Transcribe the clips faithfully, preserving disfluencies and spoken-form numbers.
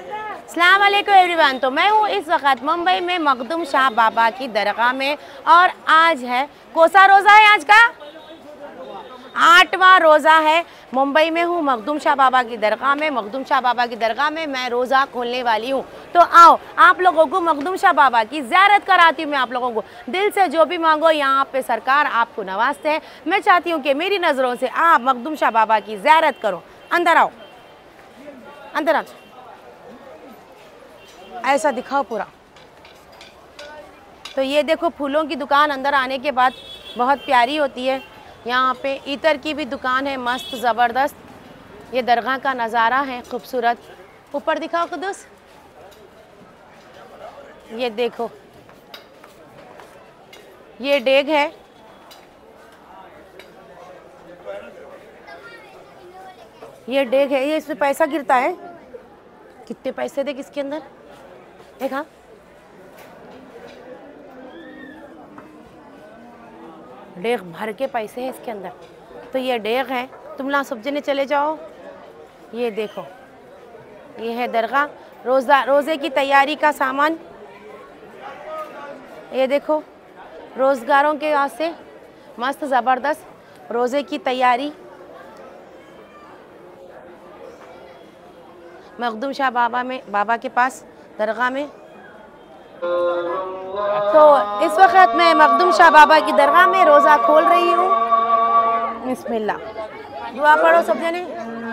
अस्सलाम वालेकुम एवरीवन। तो मैं हूँ इस वक्त मुंबई में मखदूम शाह बाबा की दरगाह में और आज है कौसा रोज़ा है, आज का आठवां रोज़ा है। मुंबई में हूँ मखदूम शाह बाबा की दरगाह में। मखदूम शाह बाबा की दरगाह में मैं रोज़ा खोलने वाली हूँ। तो आओ आप लोगों को मखदूम शाह बाबा की ज़ियारत कराती हूँ। मैं आप लोगों को दिल से जो भी मांगो यहाँ पे सरकार आपको नवाजते हैं। मैं चाहती हूँ कि मेरी नज़रों से आप मखदूम शाह बाबा की ज़ियारत करो। अंदर आओ, अंदर आओ, ऐसा दिखाओ पूरा। तो ये देखो फूलों की दुकान अंदर आने के बाद बहुत प्यारी होती है। यहाँ पे इतर की भी दुकान है, मस्त ज़बरदस्त। ये दरगाह का नज़ारा है खूबसूरत। ऊपर दिखाओ कुदस, ये देखो ये डेग है। ये डेग है, ये इसमें पैसा गिरता है। कितने पैसे देख इसके अंदर, देखा डेग भर के पैसे हैं इसके अंदर। तो ये डेग है, तुम ना सब जने चले जाओ। ये देखो ये है दरगाह, रोज़ा रोज़े की तैयारी का सामान। ये देखो रोज़गारों के वास्ते मस्त ज़बरदस्त रोज़े की तैयारी। मखदूम शाह बाबा में बाबा के पास दरगाह में। तो इस वक्त मैं मखदूम शाह बाबा की दरगाह में रोज़ा खोल रही हूँ। बिस्मिल्लाह, दुआ पढ़ो सब जने।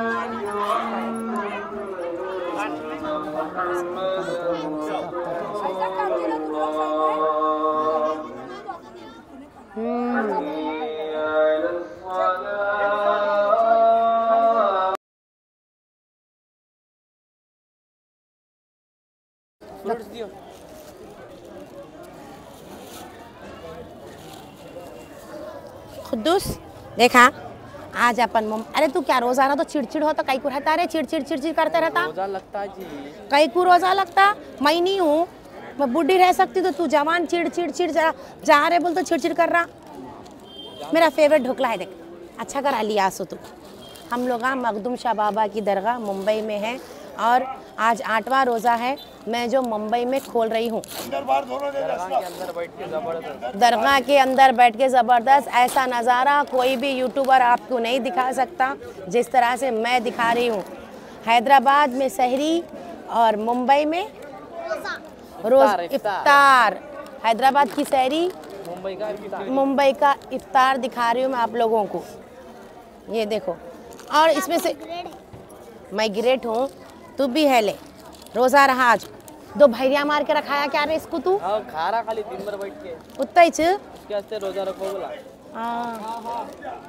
खुद्दूस देखा आज अपन मम अरे तू क्या रोजा ना तो चिड़चिड़ होता, कई को रहता रे चिड़चिड़ चिड़चिड़ करते रहता। रोजा लगता जी, कई को रोजा लगता। मैं नहीं हूँ, मैं बूढ़ी रह सकती तो तू जवान चिड़ चिड़ चिड़ जा, जा रहे बोल तो चिड़चिड़ कर रहा। मेरा फेवरेट ढोकला है, देख अच्छा करा लिया सो तू। हम लोग मखदूम शाह बाबा की दरगाह मुंबई में है और आज आठवां रोज़ा है मैं जो मुंबई में खोल रही हूँ। दरगाह के अंदर बैठ के ज़बरदस्त ऐसा नज़ारा कोई भी यूट्यूबर आपको नहीं दिखा सकता जिस तरह से मैं दिखा रही हूँ। हैदराबाद में सहरी और मुंबई में रोज़ इफ्तार। हैदराबाद की सहरी, मुंबई का इफ्तार। मुंबई का इफ्तार दिखा रही हूँ मैं आप लोगों को। ये देखो, और इसमें से मैं ग्रेट हूँ, तू भी है ले। रोज़ा रहा आज, दो भैरिया मार के रखाया क्या रे इसको तू? हाँ, खा रहा खाली दिन भर बैठ के। उतना ही च उसके वास्ते रोजा रखो बोला। हाँ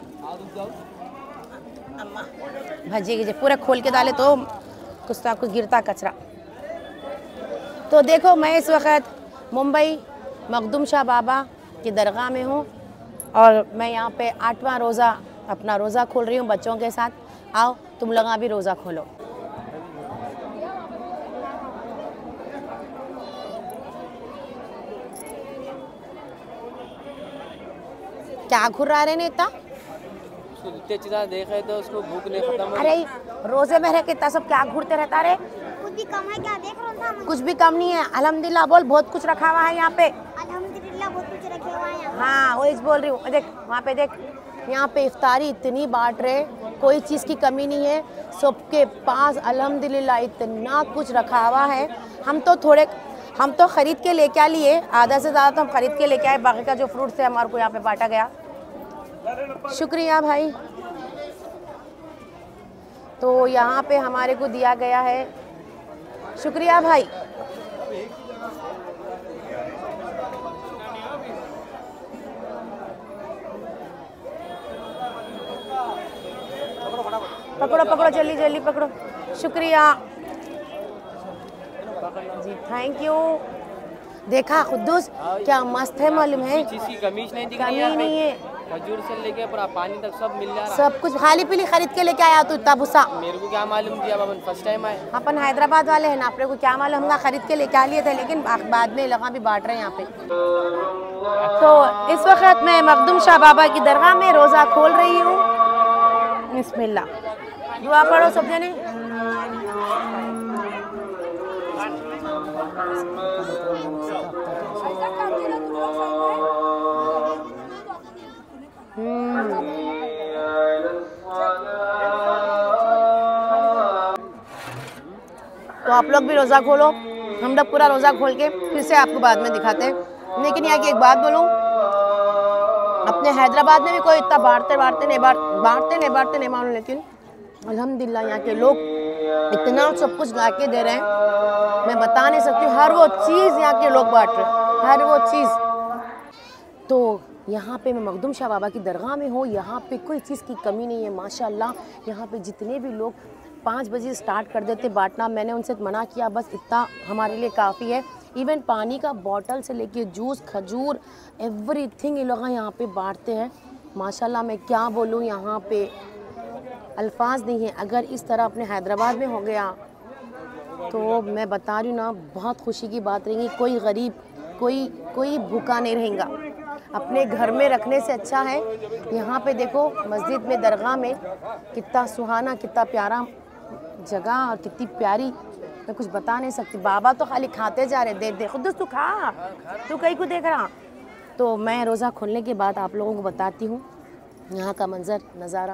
भजी गिजे पूरा खोल के डाले तो कुछ ना कुछ गिरता कचरा। तो देखो मैं इस वक्त मुंबई मखदूम शाह बाबा की दरगाह में हूँ और मैं यहाँ पे आठवां रोज़ा अपना रोज़ा खोल रही हूँ बच्चों के साथ। आओ तुम लोग भी रोज़ा खोलो। क्या घुर रहा रे नेता? इतने चीज़ा देखे तो उसको भूख नहीं खत्म। अरे रोजे में रह के इतना सब क्या घूरते रहता रे? कुछ भी कम है क्या देख रहा हूँ? कुछ भी कम नहीं है, अल्हम्दुलिल्लाह बोल। बहुत कुछ रखा हुआ है यहाँ पे। अल्हम्दुलिल्लाह बहुत कुछ रखे हुआ है यहाँ। हाँ वही बोल रही हूँ। देख वहाँ पे देख, यहाँ पे इफ्तारी इतनी बांट रहे, कोई चीज़ की कमी नहीं है। सबके पास अल्हम्दुलिल्लाह इतना कुछ रखा हुआ है। हम तो थोड़े हम तो ख़रीद के लेके आ लिए, आधा से ज़्यादा तो हम ख़रीद के लेके आए। बाकी का जो फ्रूट है हमारे को यहाँ पे बांटा गया। शुक्रिया भाई। तो यहाँ पे हमारे को दिया गया है, शुक्रिया भाई। पकड़ो पकड़ो जल्दी जल्दी पकड़ो। शुक्रिया जी, थैंक यू। देखा खुद्दूस क्या मस्त है, मालूम है? चीज़ की कमी नहीं दिख कमी रही नहीं है। खजूर से लेके पूरा पानी तक सब मिल जा रहा। सब कुछ खाली पीली खरीद के लेके आया तू इतना भूसा। मेरे को क्या मालूम थी, अब अपन फर्स्ट टाइम आए। अपन हैदराबाद वाले हैं ना, अपने को क्या मालूम। हम खरीद के लेके आ लिए थे लेकिन बाद में लगा भी बांट रहे हैं यहाँ पे। तो इस वक्त मैं मखदूम शाह बाबा की दरगाह में रोज़ा खोल रही हूँ। बिस्मिल्लाह, दुआ पढ़ो सब जने। तो आप लोग भी रोज़ा खोलो, हम लोग पूरा रोज़ा खोल के फिर से आपको बाद में दिखाते हैं। लेकिन यहाँ की एक बात बोलूँ, अपने हैदराबाद में भी कोई इतना बांटते बांटते नहीं बांट बांटते नहीं बांटते नहीं मालूम, लेकिन अल्हम्दुलिल्लाह यहाँ के लोग इतना सब कुछ ला के दे रहे हैं, मैं बता नहीं सकती। हर वो चीज़ यहाँ के लोग बांट रहे हैं, हर वो चीज़। तो यहाँ पे मैं मखदूम शाह बाबा की दरगाह में हूँ, यहाँ पे कोई चीज़ की कमी नहीं है माशाल्लाह। यहाँ पे जितने भी लोग पाँच बजे स्टार्ट कर देते बांटना, मैंने उनसे मना किया, बस इतना हमारे लिए काफ़ी है। इवन पानी का बॉटल से लेके जूस, खजूर, एवरीथिंग ये लोग यहाँ पे बांटते हैं माशाल्लाह। मैं क्या बोलूँ, यहाँ पे अल्फाज नहीं है। अगर इस तरह अपने हैदराबाद में हो गया तो मैं बता रही हूँ ना, बहुत खुशी की बात रहेगी। कोई गरीब, कोई कोई भूखा नहीं रहेगा। अपने घर में रखने से अच्छा है। यहाँ पे देखो मस्जिद में, दरगाह में कितना सुहाना, कितना प्यारा जगह और कितनी प्यारी, मैं कुछ बता नहीं सकती। बाबा तो खाली खाते जा रहे, देख देख खुद तू खा, तू कहीं को देख रहा। तो मैं रोज़ा खोलने के बाद आप लोगों को बताती हूँ यहाँ का मंजर, नज़ारा।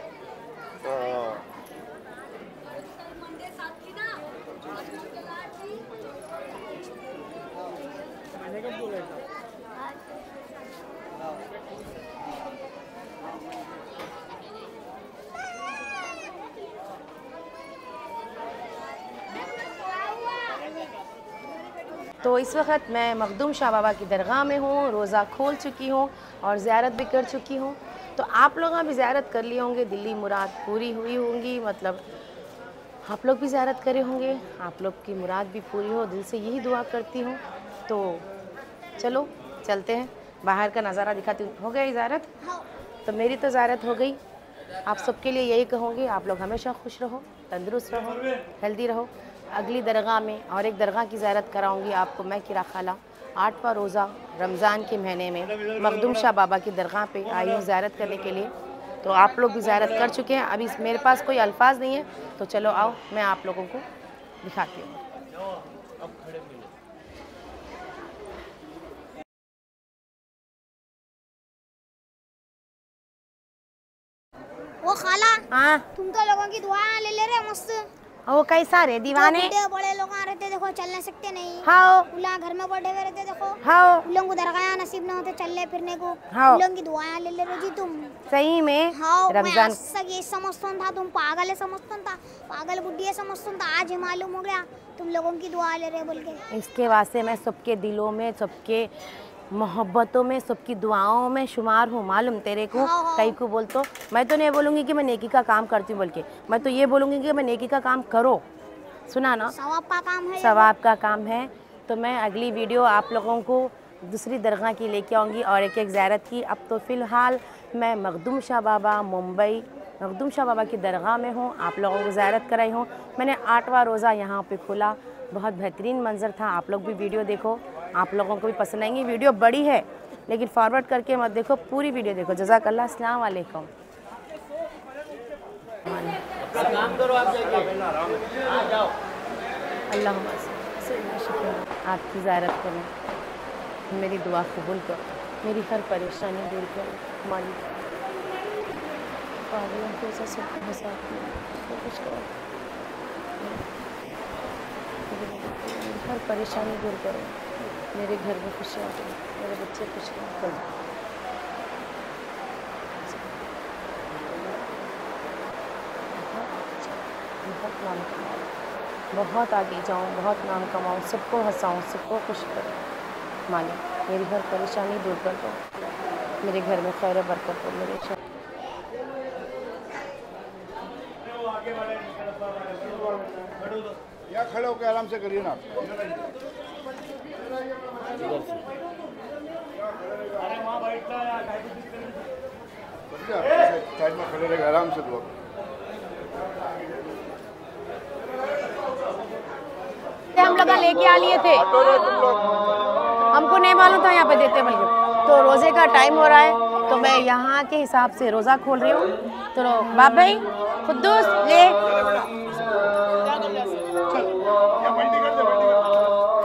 तो इस वक्त मैं मखदूम शाह बाबा की दरगाह में हूँ, रोज़ा खोल चुकी हूँ और ज़ियारत भी कर चुकी हूँ। तो आप लोग भी ज़ियारत कर लिए होंगे, दिल्ली मुराद पूरी हुई होंगी, मतलब आप लोग भी ज़ियारत करे होंगे, आप लोग की मुराद भी पूरी हो, दिल से यही दुआ करती हूँ। तो चलो चलते हैं, बाहर का नज़ारा दिखाती हूँ। हो गई ज़ियारत? तो मेरी तो ज़ियारत हो गई। आप सबके लिए यही कहूँगी, आप लोग हमेशा खुश रहो, तंदुरुस्त रहो, हेल्दी रहो। अगली दरगाह में और एक दरगाह की ज़ियारत कराऊंगी आपको मैं, किरा खाला। आठवां रोज़ा रमज़ान के महीने में मखदूम शाह बाबा की दरगाह पे आई हूँ ज़ियारत करने के लिए। तो आप लोग भी ज़ियारत कर चुके हैं। अभी मेरे पास कोई अल्फाज नहीं है, तो चलो आओ मैं आप लोगों को दिखाती हूँ। वो खाला, हाँ, तुम तो लोगों की दुआ ले ले रहे मस्त। वो कैसा रे दीवाने? बड़े बड़े लोग आ रहते, देखो चल नहीं सकते नहीं। हाँ उल्ला घर में बैठे हुए रहते, देखो हाँ उन लोगों को दरगाह नसीब ना होते चलने फिरने को। हाँ। उन लोगों की दुआएं ले ले रहे जी तुम। सही में हाँ, रमजान मैं ये समझता था तुम पागल है, समझता था पागल बुढ़ी है समझता था, आज ही मालूम हो गया तुम लोगों की दुआ ले रहे बोल के। इसके वास्ते मैं सबके दिलों में, सबके मोहब्बतों में, सबकी दुआओं में शुमार हूँ, मालूम तेरे को। हाँ, हाँ। कई को बोल तो मैं तो नहीं बोलूँगी कि मैं नेकी का काम करती हूँ, बोल के मैं तो ये बोलूँगी कि मैं नेकी का काम करो। सुना ना, सवाब का काम है, सवाब का काम है। तो मैं अगली वीडियो आप लोगों को दूसरी दरगाह की लेके आऊँगी और एक एक ज़ियारत की। अब तो फ़िलहाल मैं मखदूम शाह बाबा मुंबई मखदूम शाह बाबा की दरगाह में हूँ, आप लोगों को ज़ियारत कराई हूँ। मैंने आठवां रोज़ा यहाँ पे खोला, बहुत बेहतरीन मंज़र था। आप लोग भी वीडियो देखो, आप लोगों को भी पसंद आएंगी। वीडियो बड़ी है लेकिन फॉरवर्ड करके मत देखो, पूरी वीडियो देखो। जज़ाकल्लाह, अस्सलाम वालेकुम। काम करो आप जाके, आ जाओ। अल्लाह आपकी ज़ियारत करूँ, मेरी दुआ कबूल करो, मेरी हर परेशानी दूर करो मालिक। पागलों को ऐसा सब हंसा कुछ करो, मेरी हर परेशानी दूर करो, मेरे घर में खुशियाँ दो, मेरे बच्चे खुश करो। बहुत नाम कमाऊँ, बहुत आगे जाऊँ, बहुत नाम कमाऊँ, सबको हंसाऊँ, सबको खुश करूँ मालिक। मेरी हर परेशानी दूर कर दो, मेरे घर में खैर बरकत हो। मेरे शक या खड़े होकर आराम से करिए ना। साइड में खड़े रहेगा, आराम से दो। हम लोग लेके आ लिए थे, हमको नहीं मालूम था यहाँ पे देते बल्कि। तो रोज़े का टाइम हो रहा है, तो मैं यहाँ के हिसाब से रोज़ा खोल रही हूँ। तो बाप भाई खुद्दूस ले,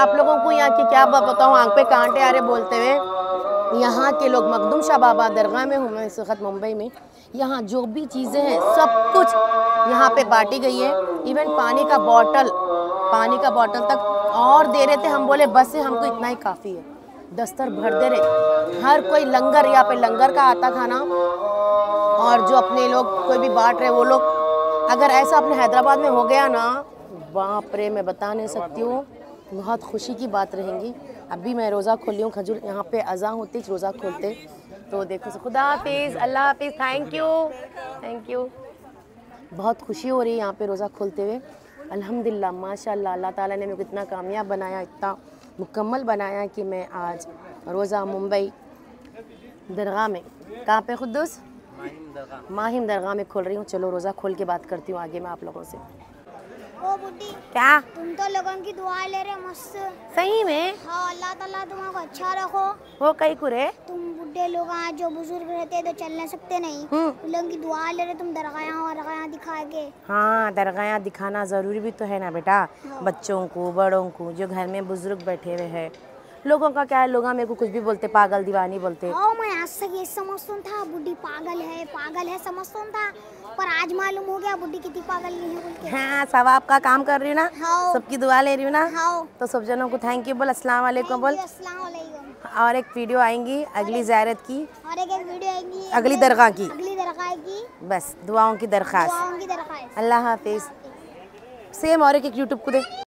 आप लोगों को यहाँ की क्या बात बताऊँ, आँख पे कांटे आ रहे बोलते हुए। यहाँ के लोग, मखदूम शाह बाबा दरगाह में हूँ मैं इस वक्त मुंबई में। यहाँ जो भी चीज़ें हैं सब कुछ यहाँ पे बांटी गई है। इवन पानी का बॉटल पानी का बॉटल तक और दे रहे थे। हम बोले बस से हमको इतना ही काफ़ी है। दस्तर भर दे रहे, हर कोई लंगर, यहाँ पे लंगर का आता खाना। और जो अपने लोग कोई भी बांट रहे वो लोग, अगर ऐसा अपने हैदराबाद में हो गया ना, बाप रे, मैं बता नहीं सकती हूँ, बहुत खुशी की बात रहेंगी। अभी मैं रोज़ा खोली हूँ, खजूर यहाँ पे अज़ा होती रोज़ा खोलते, तो देखो। खुदा हाफिज़, अल्लाह हाफिज़, थैंक यू थैंक यू। बहुत खुशी हो रही है यहाँ पे रोज़ा खोलते हुए। अल्हम्दुलिल्लाह, माशाल्लाह, अल्लाह ताला ने मेरे को इतना कामयाब बनाया, इतना मुकम्मल बनाया कि मैं आज रोज़ा मुंबई दरगाह में, कहाँ पे खुद्दूस, माहिम दरगाह में खोल रही हूँ। चलो रोज़ा खोल के बात करती हूँ आगे मैं आप लोगों से। ओ बुड्ढी, क्या तुम तो लोगों की दुआ ले रहे मस्त। सही में? हाँ, अल्लाह ताला तुम्हारा अच्छा रखो। वो कई कुरे तुम बुढ़े लोग आज जो बुजुर्ग रहते हैं तो चल नहीं सकते नहीं, उन लोगों की दुआ ले रहे, तुम दरगाह वरगाह दिखा के। हाँ, दरगाह दिखाना ज़रूरी भी तो है ना बेटा, बच्चों को, बड़ों को, जो घर में बुजुर्ग बैठे हुए हैं। लोगों का क्या है, लोग मेरे को कुछ भी बोलते, पागल दीवानी बोलते। हाँ, मैं आज तक ये समझता था बुढ़ी पागल है पागल है समझता था, पर आज मालूम हो गया बुढ़ी कितनी पागल नहीं है बोल के। हाँ, सवाब का काम कर रही हूँ ना, हाँ। सबकी दुआ ले रही हूँ ना। हाँ। तो सब जनों को थैंक यू बोल, अस्सलाम वालेकुम बोल। अस्सलाम वालेकुम। और एक वीडियो आएंगी अगली ज़ियारत की, और एक एक वीडियो आएगी अगली दरगाह की, अगली दरगाह की, बस दुआओं की दरख्वास्त। दुआओं की दरख्वास्त। अल्लाह हाफिज़। सेम और एक एक यूट्यूब को दे।